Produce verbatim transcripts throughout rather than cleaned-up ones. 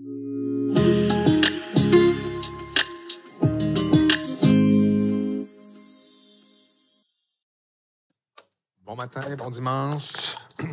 Bon matin, bon dimanche. Ce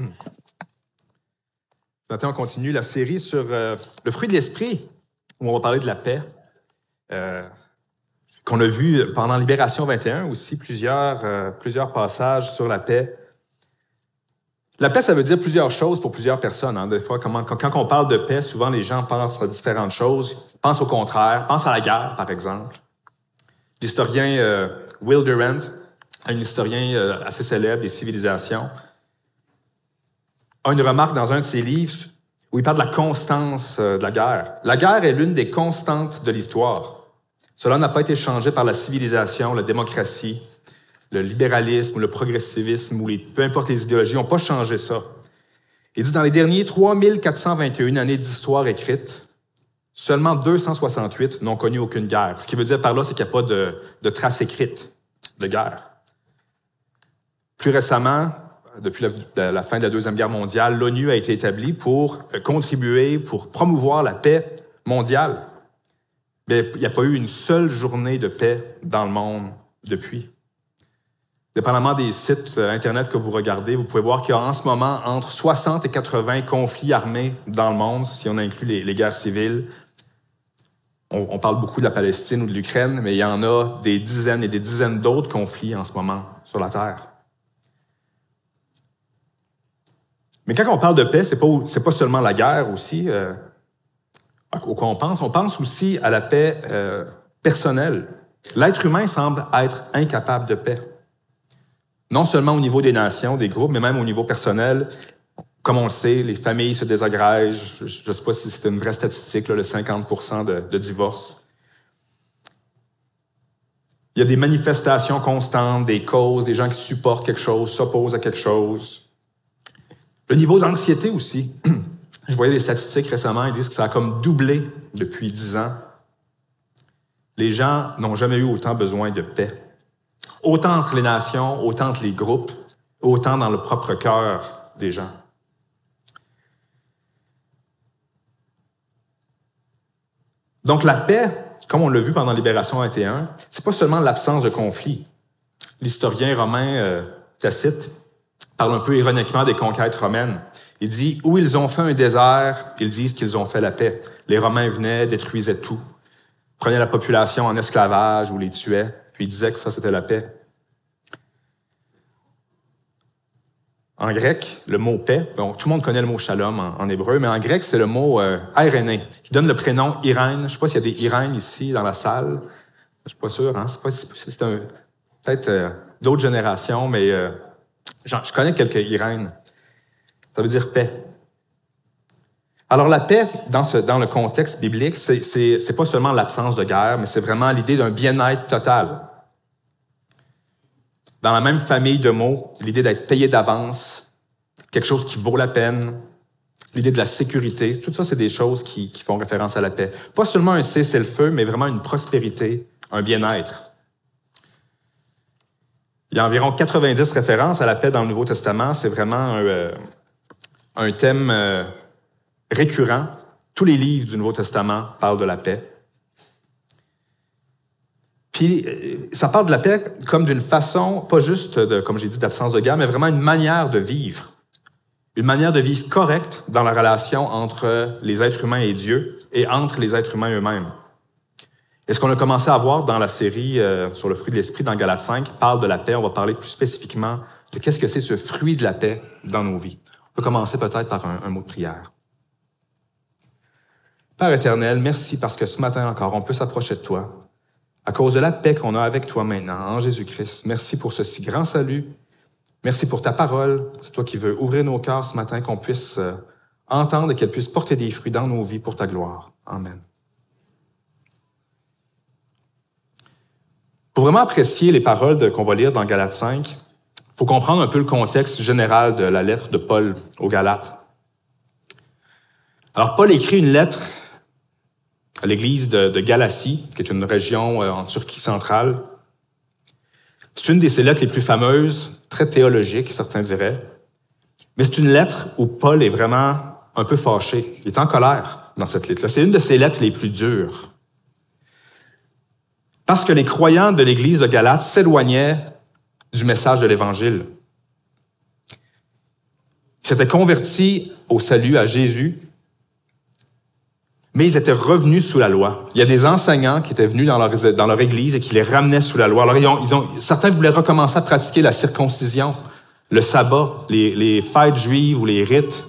matin, on continue la série sur euh, le fruit de l'esprit, où on va parler de la paix, euh, qu'on a vu pendant Libération vingt et un aussi, plusieurs, euh, plusieurs passages sur la paix. La paix, ça veut dire plusieurs choses pour plusieurs personnes. Hein. Des fois, comment, quand on parle de paix, souvent les gens pensent à différentes choses, pensent au contraire, pensent à la guerre, par exemple. L'historien euh, Will Durant, un historien euh, assez célèbre des civilisations, a une remarque dans un de ses livres où il parle de la constance euh, de la guerre. La guerre est l'une des constantes de l'histoire. Cela n'a pas été changé par la civilisation, la démocratie, le libéralisme, le progressivisme, ou les, peu importe les idéologies, n'ont pas changé ça. Il dit, dans les derniers trois mille quatre cent vingt et une années d'histoire écrite, seulement deux cent soixante-huit n'ont connu aucune guerre. Ce qui veut dire par là, c'est qu'il n'y a pas de, de traces écrites de guerre. Plus récemment, depuis la, la fin de la Deuxième Guerre mondiale, l'ONU a été établie pour contribuer, pour promouvoir la paix mondiale. Mais il n'y a pas eu une seule journée de paix dans le monde depuis. Dépendamment des sites Internet que vous regardez, vous pouvez voir qu'il y a en ce moment entre soixante et quatre-vingts conflits armés dans le monde, si on inclut les, les guerres civiles. On, on parle beaucoup de la Palestine ou de l'Ukraine, mais il y en a des dizaines et des dizaines d'autres conflits en ce moment sur la Terre. Mais quand on parle de paix, c'est pas, c'est pas seulement la guerre aussi euh, auquel on pense. On pense aussi à la paix euh, personnelle. L'être humain semble être incapable de paix. Non seulement au niveau des nations, des groupes, mais même au niveau personnel. Comme on le sait, les familles se désagrègent. Je ne sais pas si c'est une vraie statistique, là, le cinquante pour cent de, de divorces. Il y a des manifestations constantes, des causes, des gens qui supportent quelque chose, s'opposent à quelque chose. Le niveau d'anxiété aussi. Je voyais des statistiques récemment, ils disent que ça a comme doublé depuis dix ans. Les gens n'ont jamais eu autant besoin de paix. Autant entre les nations, autant entre les groupes, autant dans le propre cœur des gens. Donc la paix, comme on l'a vu pendant Libération vingt et un, c'est pas seulement l'absence de conflit. L'historien romain euh, Tacite parle un peu ironiquement des conquêtes romaines. Il dit, où ils ont fait un désert, ils disent qu'ils ont fait la paix. Les Romains venaient, détruisaient tout, prenaient la population en esclavage ou les tuaient, puis ils disaient que ça, c'était la paix. En grec, le mot paix, bon, tout le monde connaît le mot shalom en, en hébreu, mais en grec, c'est le mot euh, Irénée, qui donne le prénom Irène. Je ne sais pas s'il y a des Irènes ici dans la salle. Je ne suis pas sûr, hein? C'est, pas, c'est un, peut-être euh, d'autres générations, mais euh, je connais quelques Irènes. Ça veut dire paix. Alors la paix, dans, ce, dans le contexte biblique, c'est, c'est, c'est pas seulement l'absence de guerre, mais c'est vraiment l'idée d'un bien-être total. Dans la même famille de mots, l'idée d'être payé d'avance, quelque chose qui vaut la peine, l'idée de la sécurité, tout ça, c'est des choses qui, qui font référence à la paix. Pas seulement un cessez-le-feu, mais vraiment une prospérité, un bien-être. Il y a environ quatre-vingt-dix références à la paix dans le Nouveau Testament. C'est vraiment un, euh, un thème euh, récurrent. Tous les livres du Nouveau Testament parlent de la paix. Puis, ça parle de la paix comme d'une façon, pas juste, de, comme j'ai dit, d'absence de guerre, mais vraiment une manière de vivre. Une manière de vivre correcte dans la relation entre les êtres humains et Dieu et entre les êtres humains eux-mêmes. Et ce qu'on a commencé à voir dans la série euh, sur le fruit de l'esprit dans Galates cinq parle de la paix. On va parler plus spécifiquement de qu'est-ce que c'est ce fruit de la paix dans nos vies. On peut commencer peut-être par un, un mot de prière. Père éternel, merci parce que ce matin encore, on peut s'approcher de toi à cause de la paix qu'on a avec toi maintenant, en Jésus-Christ. Merci pour ce si grand salut. Merci pour ta parole. C'est toi qui veux ouvrir nos cœurs ce matin, qu'on puisse euh, entendre et qu'elle puisse porter des fruits dans nos vies pour ta gloire. Amen. Pour vraiment apprécier les paroles de, qu'on va lire dans Galates cinq, il faut comprendre un peu le contexte général de la lettre de Paul aux Galates. Alors, Paul écrit une lettre à l'église de, de Galatie, qui est une région euh, en Turquie centrale. C'est une de ses lettres les plus fameuses, très théologique, certains diraient. Mais c'est une lettre où Paul est vraiment un peu fâché. Il est en colère. dans cette lettre-là. C'est une de ses lettres les plus dures. Parce que les croyants de l'Église de Galate s'éloignaient du message de l'Évangile. Ils s'étaient convertis au salut, à Jésus, mais ils étaient revenus sous la loi. Il y a des enseignants qui étaient venus dans leur, dans leur Église et qui les ramenaient sous la loi. Alors, ils ont, ils ont, certains voulaient recommencer à pratiquer la circoncision, le sabbat, les, les fêtes juives ou les rites.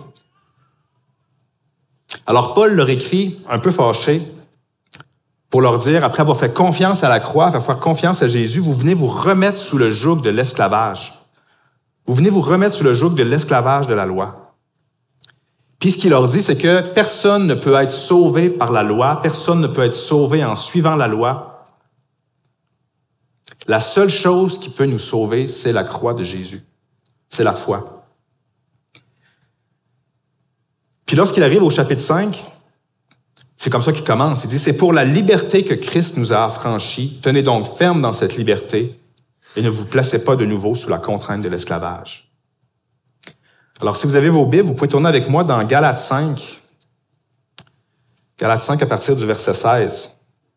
Alors, Paul leur écrit, un peu fâché, pour leur dire, après avoir fait confiance à la croix, avoir fait confiance à Jésus, vous venez vous remettre sous le joug de l'esclavage. Vous venez vous remettre sous le joug de l'esclavage de la loi. Puis ce qu'il leur dit, c'est que personne ne peut être sauvé par la loi, personne ne peut être sauvé en suivant la loi. La seule chose qui peut nous sauver, c'est la croix de Jésus. C'est la foi. Puis lorsqu'il arrive au chapitre cinq, c'est comme ça qu'il commence. Il dit, c'est pour la liberté que Christ nous a affranchis. Tenez donc ferme dans cette liberté et ne vous placez pas de nouveau sous la contrainte de l'esclavage. Alors, si vous avez vos Bibles, vous pouvez tourner avec moi dans Galates cinq. Galates cinq à partir du verset seize.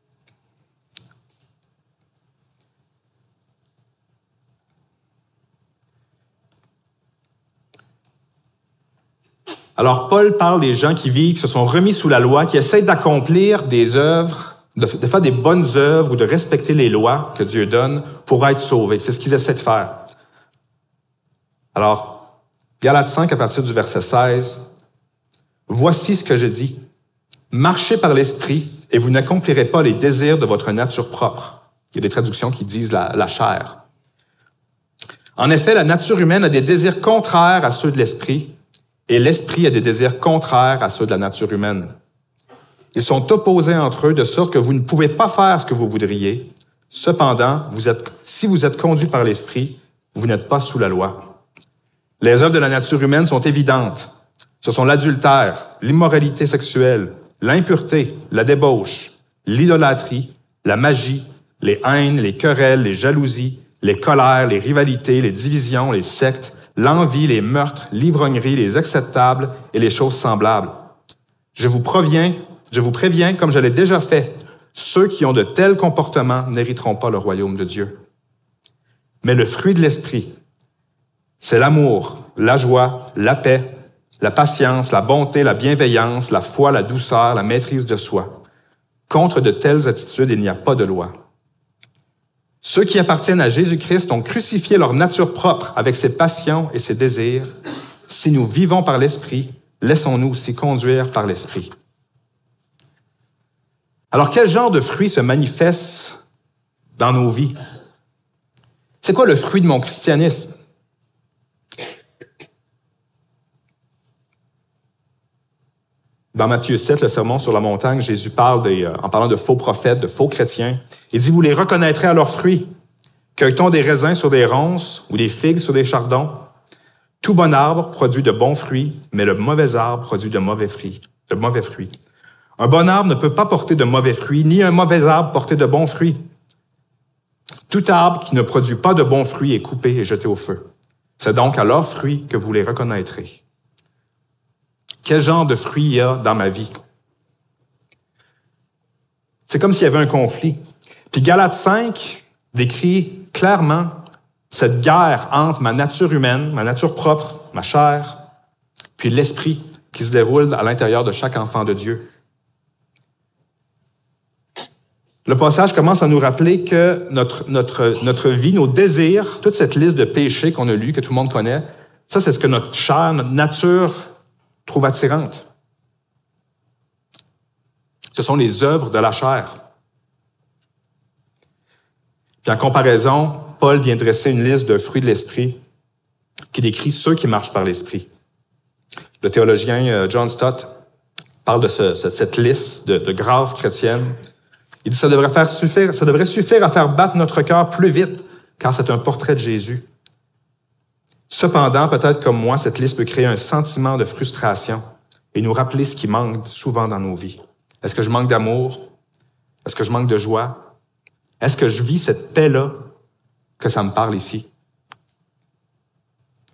Alors, Paul parle des gens qui vivent, qui se sont remis sous la loi, qui essayent d'accomplir des œuvres, de, de faire des bonnes œuvres ou de respecter les lois que Dieu donne pour être sauvés. C'est ce qu'ils essaient de faire. Alors, Galates cinq, à partir du verset seize, « Voici ce que je dis. Marchez par l'esprit et vous n'accomplirez pas les désirs de votre nature propre. » Il y a des traductions qui disent la, la chair. En effet, la nature humaine a des désirs contraires à ceux de l'esprit, et l'esprit a des désirs contraires à ceux de la nature humaine. Ils sont opposés entre eux de sorte que vous ne pouvez pas faire ce que vous voudriez. Cependant, vous êtes, si vous êtes conduits par l'esprit, vous n'êtes pas sous la loi. Les œuvres de la nature humaine sont évidentes. Ce sont l'adultère, l'immoralité sexuelle, l'impureté, la débauche, l'idolâtrie, la magie, les haines, les querelles, les jalousies, les colères, les rivalités, les divisions, les sectes, l'envie, les meurtres, l'ivrognerie, les excès de table et les choses semblables. Je vous préviens, je vous préviens, comme je l'ai déjà fait, ceux qui ont de tels comportements n'hériteront pas le royaume de Dieu. Mais le fruit de l'esprit, c'est l'amour, la joie, la paix, la patience, la bonté, la bienveillance, la foi, la douceur, la maîtrise de soi. Contre de telles attitudes, il n'y a pas de loi. Ceux qui appartiennent à Jésus-Christ ont crucifié leur nature propre avec ses passions et ses désirs. Si nous vivons par l'Esprit, laissons-nous aussi conduire par l'Esprit. Alors, quel genre de fruit se manifeste dans nos vies? C'est quoi le fruit de mon christianisme? Dans Matthieu sept, le sermon sur la montagne, Jésus parle, des, en parlant de faux prophètes, de faux chrétiens. Il dit, vous les reconnaîtrez à leurs fruits. Cueille-t-on des raisins sur des ronces ou des figues sur des chardons? Tout bon arbre produit de bons fruits, mais le mauvais arbre produit de mauvais fruits. De mauvais fruits. Un bon arbre ne peut pas porter de mauvais fruits, ni un mauvais arbre porter de bons fruits. Tout arbre qui ne produit pas de bons fruits est coupé et jeté au feu. C'est donc à leurs fruits que vous les reconnaîtrez. Quel genre de fruits il y a dans ma vie? C'est comme s'il y avait un conflit. Puis Galates cinq décrit clairement cette guerre entre ma nature humaine, ma nature propre, ma chair, puis l'esprit qui se déroule à l'intérieur de chaque enfant de Dieu. Le passage commence à nous rappeler que notre, notre, notre vie, nos désirs, toute cette liste de péchés qu'on a lue, que tout le monde connaît, ça, c'est ce que notre chair, notre nature trouve attirante. Ce sont les œuvres de la chair. Puis en comparaison, Paul vient dresser une liste de fruits de l'esprit qui décrit ceux qui marchent par l'esprit. Le théologien John Stott parle de ce, cette liste de, de grâces chrétiennes. Il dit que ça devrait, faire suffire, ça devrait suffire à faire battre notre cœur plus vite, car c'est un portrait de Jésus. Cependant, peut-être comme moi, cette liste peut créer un sentiment de frustration et nous rappeler ce qui manque souvent dans nos vies. Est-ce que je manque d'amour? Est-ce que je manque de joie? Est-ce que je vis cette paix-là que ça me parle ici?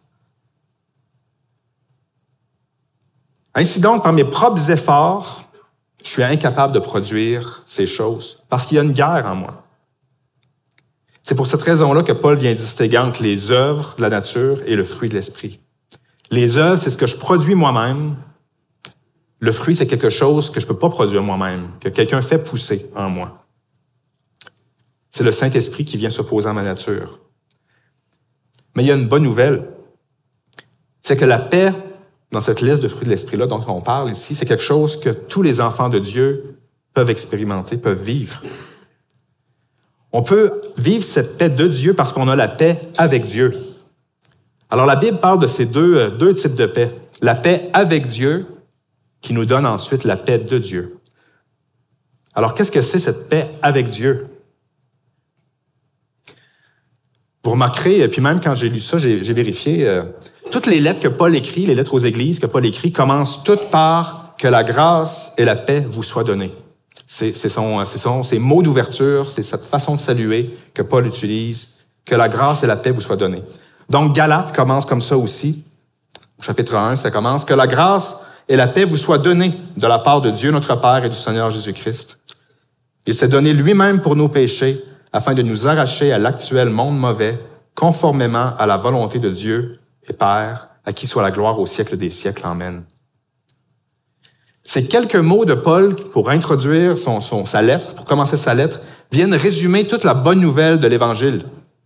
Ainsi donc, par mes propres efforts, je suis incapable de produire ces choses parce qu'il y a une guerre en moi. C'est pour cette raison-là que Paul vient distinguer entre les œuvres de la nature et le fruit de l'esprit. Les œuvres, c'est ce que je produis moi-même. Le fruit, c'est quelque chose que je ne peux pas produire moi-même, que quelqu'un fait pousser en moi. C'est le Saint-Esprit qui vient s'opposer à ma nature. Mais il y a une bonne nouvelle. C'est que la paix, dans cette liste de fruits de l'esprit-là dont on parle ici, c'est quelque chose que tous les enfants de Dieu peuvent expérimenter, peuvent vivre. On peut vivre cette paix de Dieu parce qu'on a la paix avec Dieu. Alors la Bible parle de ces deux, deux types de paix. La paix avec Dieu, qui nous donne ensuite la paix de Dieu. Alors qu'est-ce que c'est cette paix avec Dieu? Vous remarquerez, puis même quand j'ai lu ça, j'ai, j'ai vérifié, euh, toutes les lettres que Paul écrit, les lettres aux églises que Paul écrit, commencent toutes par « que la grâce et la paix vous soient données ». C'est, c'est, son, c'est son, ses mots d'ouverture, c'est cette façon de saluer que Paul utilise, « que la grâce et la paix vous soient données ». Donc, Galates commence comme ça aussi. Au chapitre un, ça commence « que la grâce et la paix vous soient données de la part de Dieu notre Père et du Seigneur Jésus-Christ. Il s'est donné lui-même pour nos péchés, afin de nous arracher à l'actuel monde mauvais, conformément à la volonté de Dieu et Père, à qui soit la gloire au siècle des siècles. Amen. » Ces quelques mots de Paul, pour introduire son, son, sa lettre, pour commencer sa lettre, viennent résumer toute la bonne nouvelle de l'Évangile.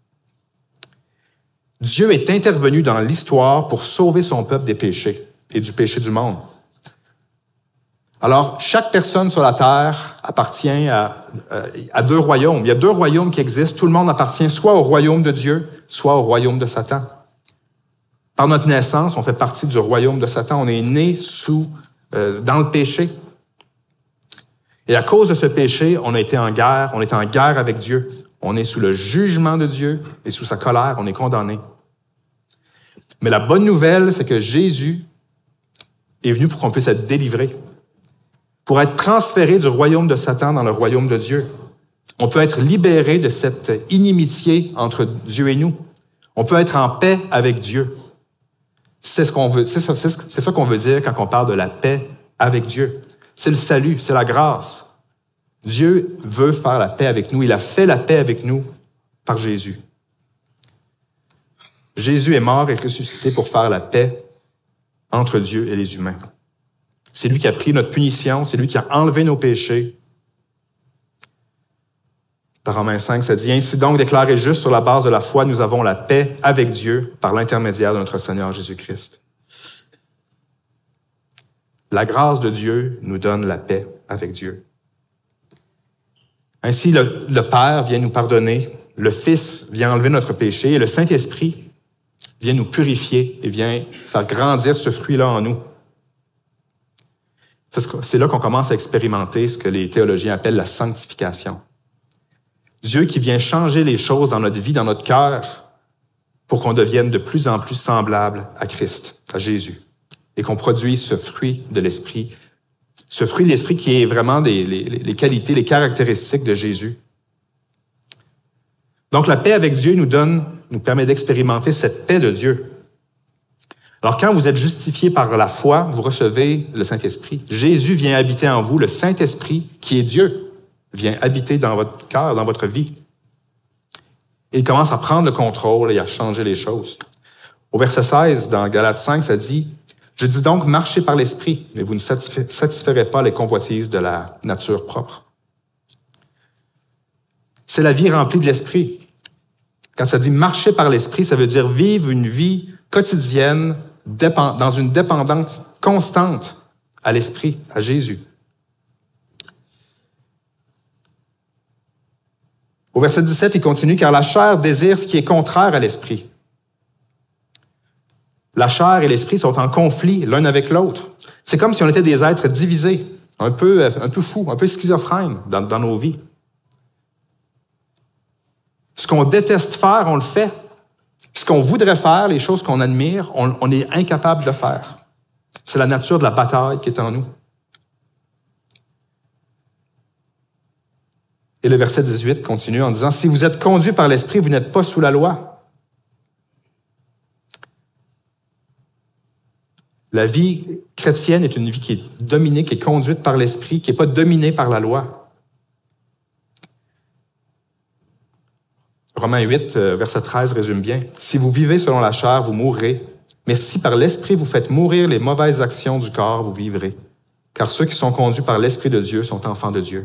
Dieu est intervenu dans l'histoire pour sauver son peuple des péchés et du péché du monde. Alors, chaque personne sur la terre appartient à, à deux royaumes. Il y a deux royaumes qui existent. Tout le monde appartient soit au royaume de Dieu, soit au royaume de Satan. Par notre naissance, on fait partie du royaume de Satan. On est né sous, euh, dans le péché. Et à cause de ce péché, on a été en guerre. On est en guerre avec Dieu. On est sous le jugement de Dieu et sous sa colère. On est condamné. Mais la bonne nouvelle, c'est que Jésus est venu pour qu'on puisse être délivré, pour être transféré du royaume de Satan dans le royaume de Dieu. On peut être libéré de cette inimitié entre Dieu et nous. On peut être en paix avec Dieu. C'est ce qu'on veut, c'est ça, c'est ce, c'est ça qu'on veut dire quand on parle de la paix avec Dieu. C'est le salut, c'est la grâce. Dieu veut faire la paix avec nous. Il a fait la paix avec nous par Jésus. Jésus est mort et ressuscité pour faire la paix entre Dieu et les humains. C'est lui qui a pris notre punition, c'est lui qui a enlevé nos péchés. Dans Romains cinq, ça dit « Ainsi donc, déclarés justes sur la base de la foi, nous avons la paix avec Dieu par l'intermédiaire de notre Seigneur Jésus-Christ. » La grâce de Dieu nous donne la paix avec Dieu. Ainsi, le, le Père vient nous pardonner, le Fils vient enlever notre péché et le Saint-Esprit vient nous purifier et vient faire grandir ce fruit-là en nous. C'est là qu'on commence à expérimenter ce que les théologiens appellent la sanctification. Dieu qui vient changer les choses dans notre vie, dans notre cœur, pour qu'on devienne de plus en plus semblable à Christ, à Jésus, et qu'on produise ce fruit de l'Esprit, ce fruit de l'Esprit qui est vraiment des, les, les qualités, les caractéristiques de Jésus. Donc la paix avec Dieu nous donne, nous permet d'expérimenter cette paix de Dieu. Alors, quand vous êtes justifié par la foi, vous recevez le Saint-Esprit. Jésus vient habiter en vous, le Saint-Esprit, qui est Dieu, vient habiter dans votre cœur, dans votre vie. Et il commence à prendre le contrôle et à changer les choses. Au verset seize, dans Galates cinq, ça dit « Je dis donc, marchez par l'Esprit, mais vous ne satisferez pas les convoitises de la nature propre. » C'est la vie remplie de l'Esprit. Quand ça dit « marcher par l'Esprit », ça veut dire vivre une vie quotidienne dans une dépendance constante à l'Esprit, à Jésus. Au verset dix-sept, il continue « Car la chair désire ce qui est contraire à l'Esprit. » La chair et l'Esprit sont en conflit l'un avec l'autre. C'est comme si on était des êtres divisés, un peu, un peu fous, un peu schizophrènes dans, dans nos vies. Ce qu'on déteste faire, on le fait. Ce qu'on voudrait faire, les choses qu'on admire, on, on est incapable de faire. C'est la nature de la bataille qui est en nous. Et le verset dix-huit continue en disant « Si vous êtes conduits par l'Esprit, vous n'êtes pas sous la loi. » La vie chrétienne est une vie qui est dominée, qui est conduite par l'Esprit, qui n'est pas dominée par la loi. Romains huit, verset treize résume bien. « Si vous vivez selon la chair, vous mourrez. Mais si par l'Esprit vous faites mourir les mauvaises actions du corps, vous vivrez. Car ceux qui sont conduits par l'Esprit de Dieu sont enfants de Dieu. »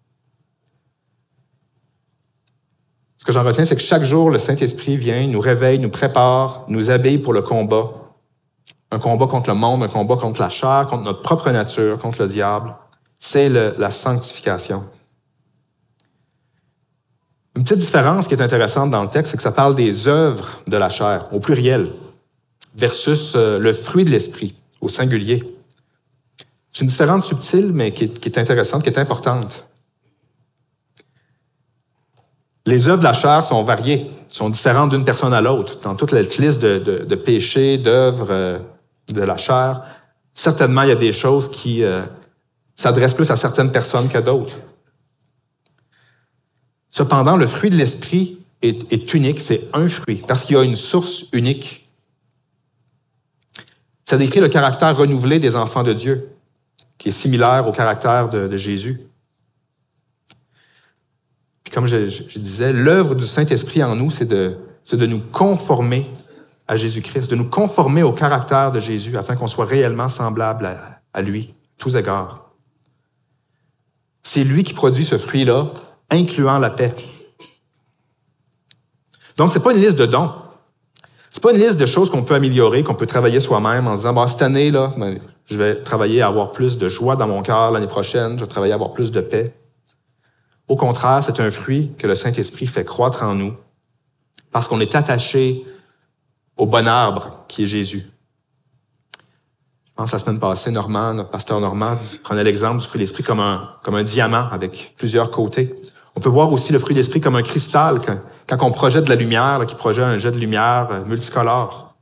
Ce que j'en retiens, c'est que chaque jour, le Saint-Esprit vient, nous réveille, nous prépare, nous habille pour le combat. Un combat contre le monde, un combat contre la chair, contre notre propre nature, contre le diable. C'est le, la sanctification. Une petite différence qui est intéressante dans le texte, c'est que ça parle des œuvres de la chair, au pluriel, versus euh, le fruit de l'esprit, au singulier. C'est une différence subtile, mais qui est, qui est intéressante, qui est importante. Les œuvres de la chair sont variées, sont différentes d'une personne à l'autre. Dans toute la liste de, de, de péchés, d'œuvres euh, de la chair, certainement, il y a des choses qui euh, s'adressent plus à certaines personnes qu'à d'autres. Cependant, le fruit de l'esprit est, est unique, c'est un fruit, parce qu'il y a une source unique. Ça décrit le caractère renouvelé des enfants de Dieu, qui est similaire au caractère de, de Jésus. Puis comme je, je disais, l'œuvre du Saint-Esprit en nous, c'est de, c'est de nous conformer à Jésus-Christ, de nous conformer au caractère de Jésus, afin qu'on soit réellement semblable à, à lui, tous égards. C'est lui qui produit ce fruit-là, incluant la paix. Donc, c'est pas une liste de dons. C'est pas une liste de choses qu'on peut améliorer, qu'on peut travailler soi-même en se disant, bon, cette année, là, ben, je vais travailler à avoir plus de joie dans mon cœur l'année prochaine, je vais travailler à avoir plus de paix. Au contraire, c'est un fruit que le Saint-Esprit fait croître en nous parce qu'on est attaché au bon arbre qui est Jésus. Je pense la semaine passée, Normand, notre pasteur Normand, prenait l'exemple du fruit de l'esprit comme un, comme un diamant avec plusieurs côtés. On peut voir aussi le fruit de l'esprit comme un cristal, quand, quand on projette de la lumière, là, qui projette un jet de lumière multicolore.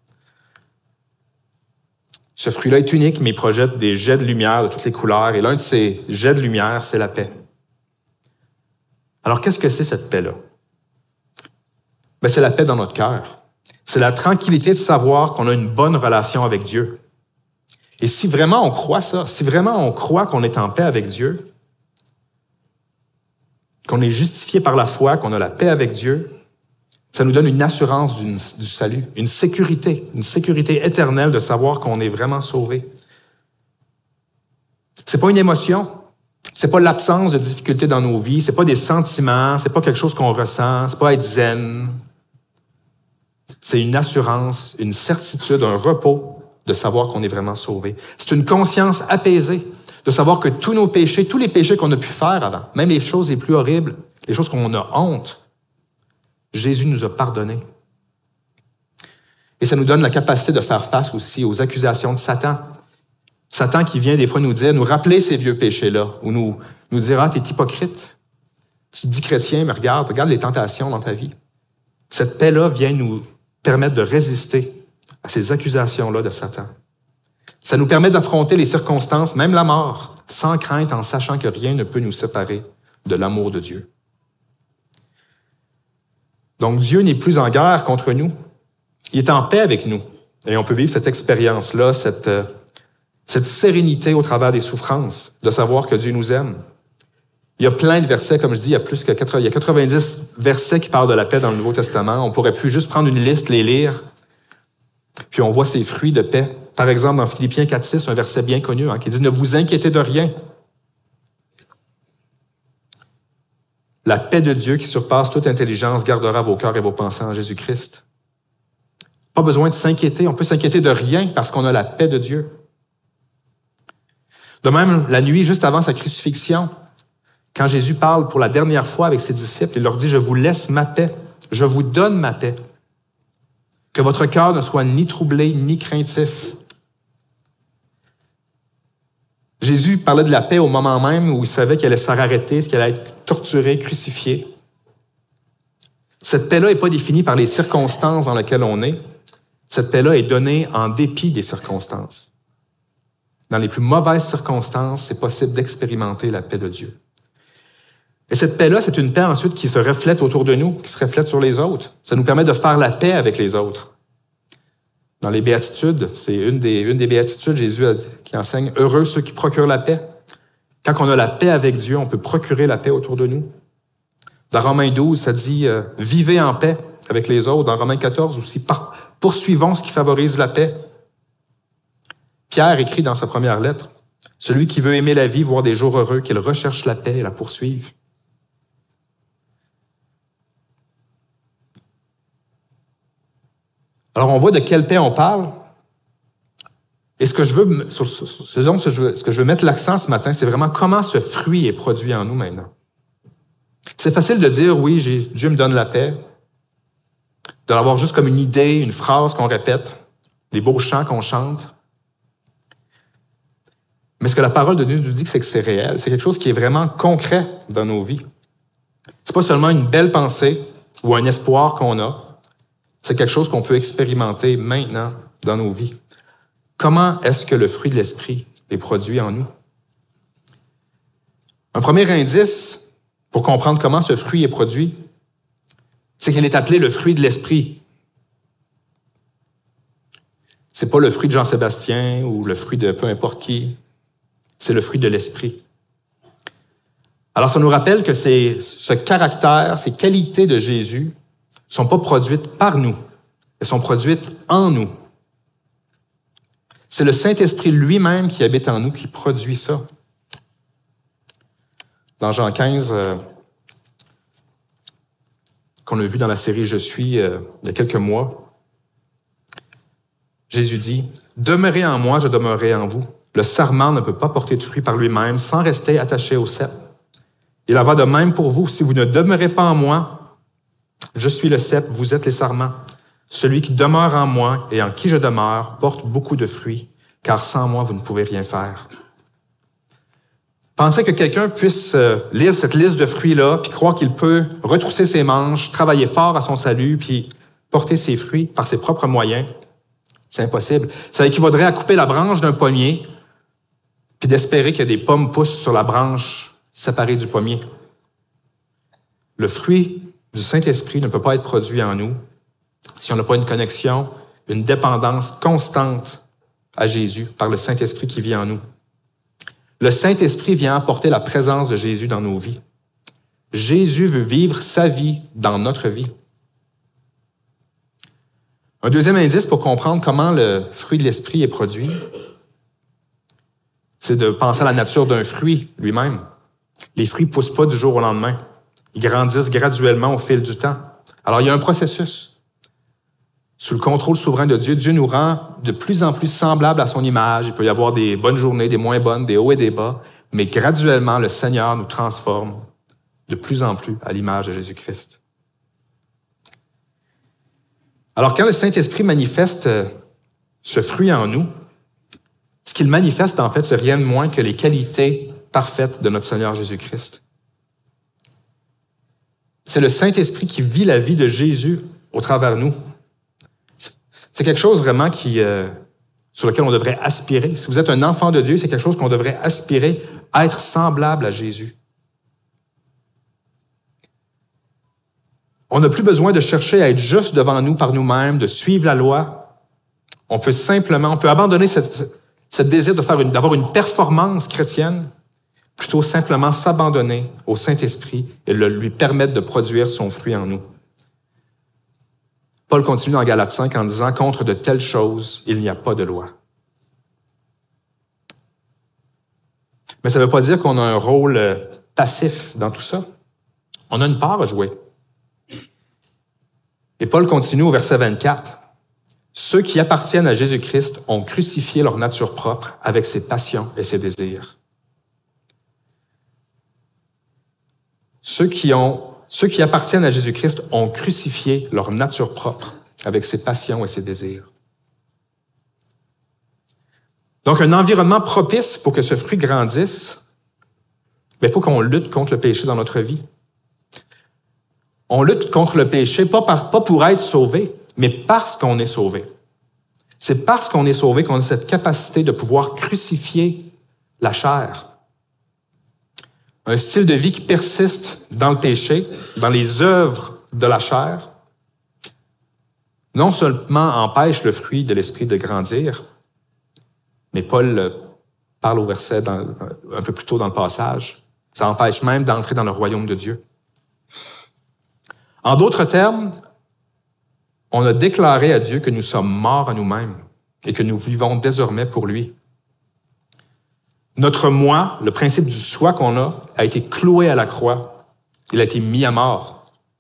Ce fruit-là est unique, mais il projette des jets de lumière de toutes les couleurs, et l'un de ces jets de lumière, c'est la paix. Alors, qu'est-ce que c'est cette paix-là? Ben, c'est la paix dans notre cœur. C'est la tranquillité de savoir qu'on a une bonne relation avec Dieu. Et si vraiment on croit ça, si vraiment on croit qu'on est en paix avec Dieu, qu'on est justifié par la foi, qu'on a la paix avec Dieu, ça nous donne une assurance du, du salut, une sécurité, une sécurité éternelle de savoir qu'on est vraiment sauvé. C'est pas une émotion, c'est pas l'absence de difficultés dans nos vies, c'est pas des sentiments, c'est pas quelque chose qu'on ressent, c'est pas être zen. C'est une assurance, une certitude, un repos de savoir qu'on est vraiment sauvé. C'est une conscience apaisée de savoir que tous nos péchés, tous les péchés qu'on a pu faire avant, même les choses les plus horribles, les choses qu'on a honte, Jésus nous a pardonné. Et ça nous donne la capacité de faire face aussi aux accusations de Satan. Satan qui vient des fois nous dire, nous rappeler ces vieux péchés-là, ou nous, nous dire, ah, t'es hypocrite. Tu te dis chrétien, mais regarde, regarde les tentations dans ta vie. Cette paix-là vient nous permettre de résister à ces accusations-là de Satan. Ça nous permet d'affronter les circonstances, même la mort, sans crainte, en sachant que rien ne peut nous séparer de l'amour de Dieu. Donc, Dieu n'est plus en guerre contre nous. Il est en paix avec nous. Et on peut vivre cette expérience-là, cette, euh, cette sérénité au travers des souffrances, de savoir que Dieu nous aime. Il y a plein de versets, comme je dis, il y a plus que quatre-vingts, il y a quatre-vingt-dix versets qui parlent de la paix dans le Nouveau Testament. On pourrait plus juste prendre une liste, les lire, puis on voit ces fruits de paix. Par exemple, dans Philippiens quatre six, un verset bien connu, hein, qui dit « Ne vous inquiétez de rien. La paix de Dieu qui surpasse toute intelligence gardera vos cœurs et vos pensées en Jésus-Christ. » Pas besoin de s'inquiéter. On peut s'inquiéter de rien parce qu'on a la paix de Dieu. De même, la nuit, juste avant sa crucifixion, quand Jésus parle pour la dernière fois avec ses disciples, il leur dit « Je vous laisse ma paix. Je vous donne ma paix. Que votre cœur ne soit ni troublé, ni craintif. » Jésus parlait de la paix au moment même où il savait qu'il allait se faire arrêter, qu'il allait être torturé, crucifié. Cette paix-là n'est pas définie par les circonstances dans lesquelles on est. Cette paix-là est donnée en dépit des circonstances. Dans les plus mauvaises circonstances, c'est possible d'expérimenter la paix de Dieu. Et cette paix-là, c'est une paix ensuite qui se reflète autour de nous, qui se reflète sur les autres. Ça nous permet de faire la paix avec les autres. Dans les béatitudes, c'est une des, une des béatitudes, Jésus a, qui enseigne « Heureux ceux qui procurent la paix ». Quand on a la paix avec Dieu, on peut procurer la paix autour de nous. Dans Romains douze, ça dit euh, « Vivez en paix avec les autres ». Dans Romains quatorze aussi, « Poursuivons ce qui favorise la paix ». Pierre écrit dans sa première lettre « Celui qui veut aimer la vie, voir des jours heureux, qu'il recherche la paix et la poursuive ». Alors, on voit de quelle paix on parle. Et ce que je veux, sur ce, ce dont ce que je veux mettre l'accent ce matin, c'est vraiment comment ce fruit est produit en nous maintenant. C'est facile de dire, oui, j'ai, Dieu me donne la paix, de l'avoir juste comme une idée, une phrase qu'on répète, des beaux chants qu'on chante. Mais ce que la parole de Dieu nous dit, c'est que c'est réel. C'est quelque chose qui est vraiment concret dans nos vies. C'est pas seulement une belle pensée ou un espoir qu'on a. C'est quelque chose qu'on peut expérimenter maintenant dans nos vies. Comment est-ce que le fruit de l'esprit est produit en nous? Un premier indice pour comprendre comment ce fruit est produit, c'est qu'il est appelé le fruit de l'esprit. C'est pas le fruit de Jean-Sébastien ou le fruit de peu importe qui. C'est le fruit de l'esprit. Alors, ça nous rappelle que c'est ce caractère, ces qualités de Jésus ne sont pas produites par nous, elles sont produites en nous. C'est le Saint-Esprit lui-même qui habite en nous qui produit ça. Dans Jean quinze, euh, qu'on a vu dans la série « Je suis euh, » il y a quelques mois, Jésus dit « Demeurez en moi, je demeurerai en vous. Le sarment ne peut pas porter de fruit par lui-même sans rester attaché au cep. Il en va de même pour vous. Si vous ne demeurez pas en moi, je suis le cep, vous êtes les sarments. Celui qui demeure en moi et en qui je demeure porte beaucoup de fruits, car sans moi, vous ne pouvez rien faire. » Pensez que quelqu'un puisse lire cette liste de fruits-là, puis croire qu'il peut retrousser ses manches, travailler fort à son salut, puis porter ses fruits par ses propres moyens. C'est impossible. Ça équivaudrait à couper la branche d'un pommier, puis d'espérer que des pommes poussent sur la branche séparée du pommier. Le fruit du Saint-Esprit ne peut pas être produit en nous si on n'a pas une connexion, une dépendance constante à Jésus par le Saint-Esprit qui vit en nous. Le Saint-Esprit vient apporter la présence de Jésus dans nos vies. Jésus veut vivre sa vie dans notre vie. Un deuxième indice pour comprendre comment le fruit de l'Esprit est produit, c'est de penser à la nature d'un fruit lui-même. Les fruits ne poussent pas du jour au lendemain. Ils grandissent graduellement au fil du temps. Alors, il y a un processus. Sous le contrôle souverain de Dieu, Dieu nous rend de plus en plus semblables à son image. Il peut y avoir des bonnes journées, des moins bonnes, des hauts et des bas, mais graduellement, le Seigneur nous transforme de plus en plus à l'image de Jésus-Christ. Alors, quand le Saint-Esprit manifeste ce fruit en nous, ce qu'il manifeste, en fait, c'est rien de moins que les qualités parfaites de notre Seigneur Jésus-Christ. C'est le Saint-Esprit qui vit la vie de Jésus au travers de nous. C'est quelque chose vraiment qui, euh, sur lequel on devrait aspirer. Si vous êtes un enfant de Dieu, c'est quelque chose qu'on devrait aspirer à être semblable à Jésus. On n'a plus besoin de chercher à être juste devant nous par nous-mêmes, de suivre la loi. On peut simplement, on peut abandonner cette, ce désir de faire une, d'avoir une performance chrétienne, plutôt simplement s'abandonner au Saint-Esprit et le, lui permettre de produire son fruit en nous. Paul continue dans Galates cinq en disant « Contre de telles choses, il n'y a pas de loi. » Mais ça ne veut pas dire qu'on a un rôle passif dans tout ça. On a une part à jouer. Et Paul continue au verset vingt-quatre. « Ceux qui appartiennent à Jésus-Christ ont crucifié leur nature propre avec ses passions et ses désirs. » Ceux qui ont Ceux qui appartiennent à Jésus-Christ ont crucifié leur nature propre avec ses passions et ses désirs. Donc, un environnement propice pour que ce fruit grandisse, il faut qu'on lutte contre le péché dans notre vie. On lutte contre le péché, pas, par, pas pour être sauvé, mais parce qu'on est sauvé. C'est parce qu'on est sauvé qu'on a cette capacité de pouvoir crucifier la chair. Un style de vie qui persiste dans le péché, dans les œuvres de la chair, non seulement empêche le fruit de l'esprit de grandir, mais Paul parle au verset dans, un peu plus tôt dans le passage, ça empêche même d'entrer dans le royaume de Dieu. En d'autres termes, on a déclaré à Dieu que nous sommes morts à nous-mêmes et que nous vivons désormais pour lui. Notre moi, le principe du soi qu'on a, a été cloué à la croix. Il a été mis à mort.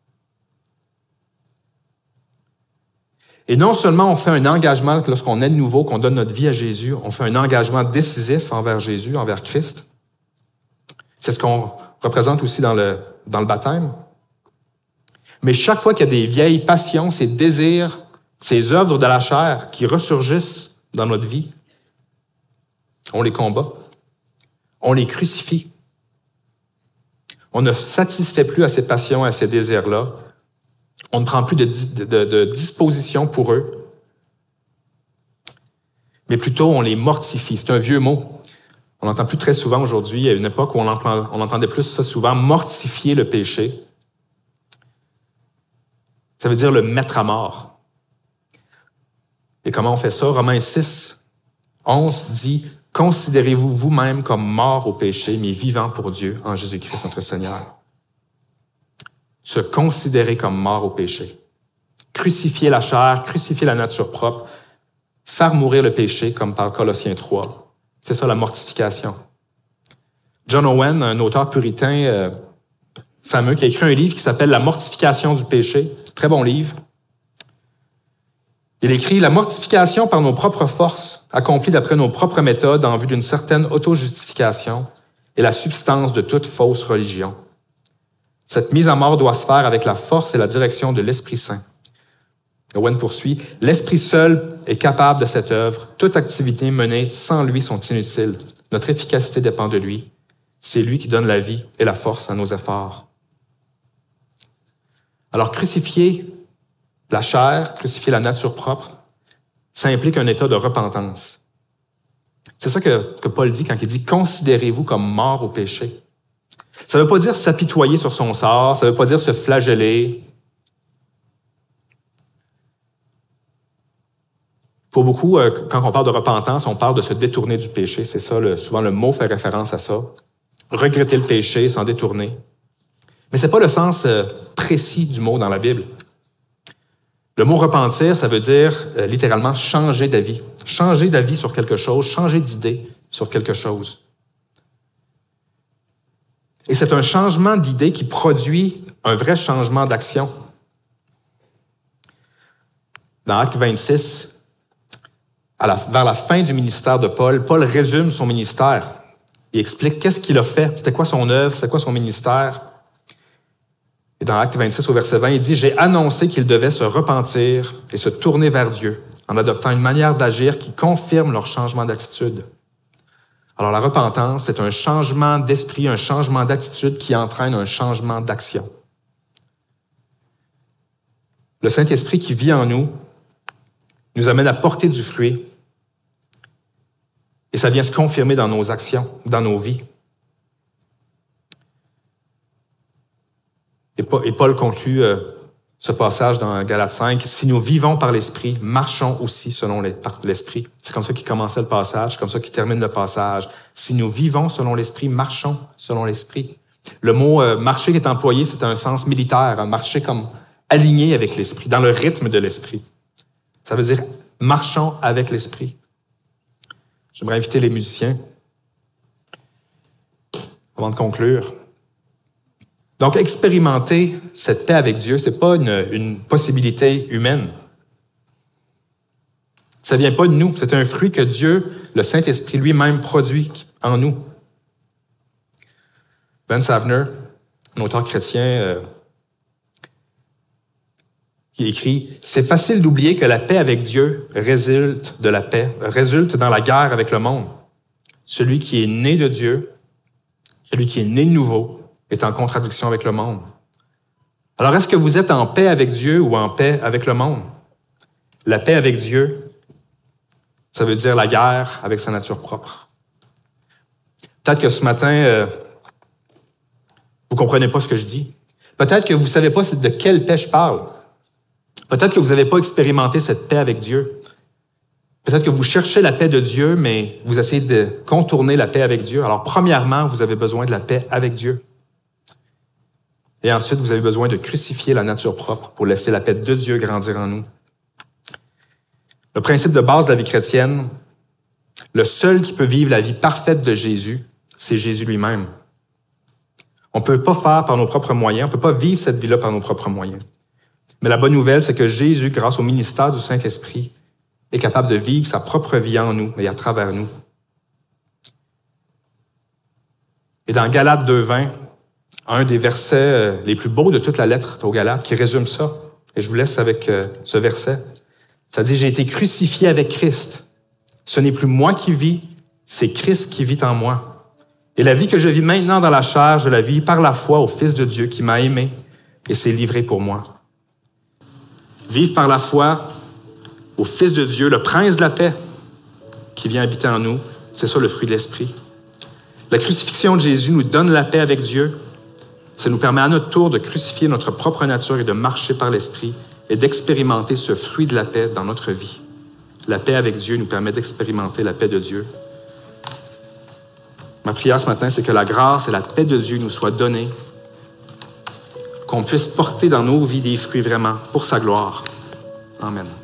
Et non seulement on fait un engagement lorsqu'on est de nouveau, qu'on donne notre vie à Jésus, on fait un engagement décisif envers Jésus, envers Christ. C'est ce qu'on représente aussi dans le, dans le baptême. Mais chaque fois qu'il y a des vieilles passions, ces désirs, ces œuvres de la chair qui ressurgissent dans notre vie, on les combat. On les crucifie. On ne satisfait plus à ces passions, à ces désirs-là. On ne prend plus de, de, de, de disposition pour eux. Mais plutôt, on les mortifie. C'est un vieux mot. On n'entend plus très souvent aujourd'hui. Il y a une époque où on, entend, on entendait plus ça souvent, mortifier le péché. Ça veut dire le mettre à mort. Et comment on fait ça? Romains six, onze dit « Considérez-vous vous-même comme morts au péché, mais vivants pour Dieu en Jésus-Christ notre Seigneur. » Se considérer comme mort au péché. Crucifier la chair, crucifier la nature propre, faire mourir le péché, comme par Colossiens trois. C'est ça la mortification. John Owen, un auteur puritain euh, fameux, qui a écrit un livre qui s'appelle « La mortification du péché ». Très bon livre. Il écrit « La mortification par nos propres forces, accomplie d'après nos propres méthodes en vue d'une certaine auto-justification, est la substance de toute fausse religion. Cette mise à mort doit se faire avec la force et la direction de l'Esprit Saint. » Owen poursuit, « L'Esprit seul est capable de cette œuvre. Toute activité menée sans lui sont inutiles. Notre efficacité dépend de lui. C'est lui qui donne la vie et la force à nos efforts. » Alors, crucifier la chair, crucifier la nature propre, ça implique un état de repentance. C'est ça que, que Paul dit quand il dit « Considérez-vous comme morts au péché ». Ça ne veut pas dire s'apitoyer sur son sort, ça ne veut pas dire se flageller. Pour beaucoup, quand on parle de repentance, on parle de se détourner du péché. C'est ça, le, souvent le mot fait référence à ça. Regretter le péché, s'en détourner. Mais c'est pas le sens précis du mot dans la Bible. Le mot repentir, ça veut dire euh, littéralement changer d'avis. Changer d'avis sur quelque chose, changer d'idée sur quelque chose. Et c'est un changement d'idée qui produit un vrai changement d'action. Dans Acte vingt-six, à la, vers la fin du ministère de Paul, Paul résume son ministère. Il explique qu'est-ce qu'il a fait, c'était quoi son œuvre, c'était quoi son ministère. Et dans Acte vingt-six, au verset vingt, il dit « J'ai annoncé qu'il devait se repentir et se tourner vers Dieu en adoptant une manière d'agir qui confirme leur changement d'attitude. » Alors la repentance, c'est un changement d'esprit, un changement d'attitude qui entraîne un changement d'action. Le Saint-Esprit qui vit en nous nous amène à porter du fruit et ça vient se confirmer dans nos actions, dans nos vies. Et Paul conclut ce passage dans Galates cinq, « Si nous vivons par l'Esprit, marchons aussi selon l'Esprit. » C'est comme ça qu'il commençait le passage, c'est comme ça qu'il termine le passage. « Si nous vivons selon l'Esprit, marchons selon l'Esprit. » Le mot euh, « marcher » qui est employé, c'est un sens militaire, un marcher comme aligné avec l'Esprit, dans le rythme de l'Esprit. Ça veut dire « marchons avec l'Esprit ». J'aimerais inviter les musiciens avant de conclure. Donc, expérimenter cette paix avec Dieu, c'est pas une, une possibilité humaine. Ça vient pas de nous. C'est un fruit que Dieu, le Saint-Esprit lui-même, produit en nous. Ben Savner, un auteur chrétien, euh, qui écrit « C'est facile d'oublier que la paix avec Dieu résulte de la paix, résulte dans la guerre avec le monde. Celui qui est né de Dieu, celui qui est né de nouveau, est en contradiction avec le monde. Alors, est-ce que vous êtes en paix avec Dieu ou en paix avec le monde? La paix avec Dieu, ça veut dire la guerre avec sa nature propre. Peut-être que ce matin, euh, vous comprenez pas ce que je dis. Peut-être que vous savez pas de quelle paix je parle. Peut-être que vous n'avez pas expérimenté cette paix avec Dieu. Peut-être que vous cherchez la paix de Dieu, mais vous essayez de contourner la paix avec Dieu. Alors, premièrement, vous avez besoin de la paix avec Dieu. Et ensuite, vous avez besoin de crucifier la nature propre pour laisser la paix de Dieu grandir en nous. Le principe de base de la vie chrétienne, le seul qui peut vivre la vie parfaite de Jésus, c'est Jésus lui-même. On ne peut pas faire par nos propres moyens, on ne peut pas vivre cette vie-là par nos propres moyens. Mais la bonne nouvelle, c'est que Jésus, grâce au ministère du Saint-Esprit, est capable de vivre sa propre vie en nous et à travers nous. Et dans Galates deux vingt, un des versets les plus beaux de toute la lettre aux Galates qui résume ça, et je vous laisse avec ce verset, ça dit « J'ai été crucifié avec Christ. Ce n'est plus moi qui vis, c'est Christ qui vit en moi. Et la vie que je vis maintenant dans la chair, je la vis par la foi au Fils de Dieu qui m'a aimé et s'est livré pour moi. » Vivre par la foi au Fils de Dieu, le Prince de la paix qui vient habiter en nous, c'est ça le fruit de l'Esprit. La crucifixion de Jésus nous donne la paix avec Dieu. Ça nous permet à notre tour de crucifier notre propre nature et de marcher par l'Esprit et d'expérimenter ce fruit de la paix dans notre vie. La paix avec Dieu nous permet d'expérimenter la paix de Dieu. Ma prière ce matin, c'est que la grâce et la paix de Dieu nous soient données, qu'on puisse porter dans nos vies des fruits vraiment pour sa gloire. Amen.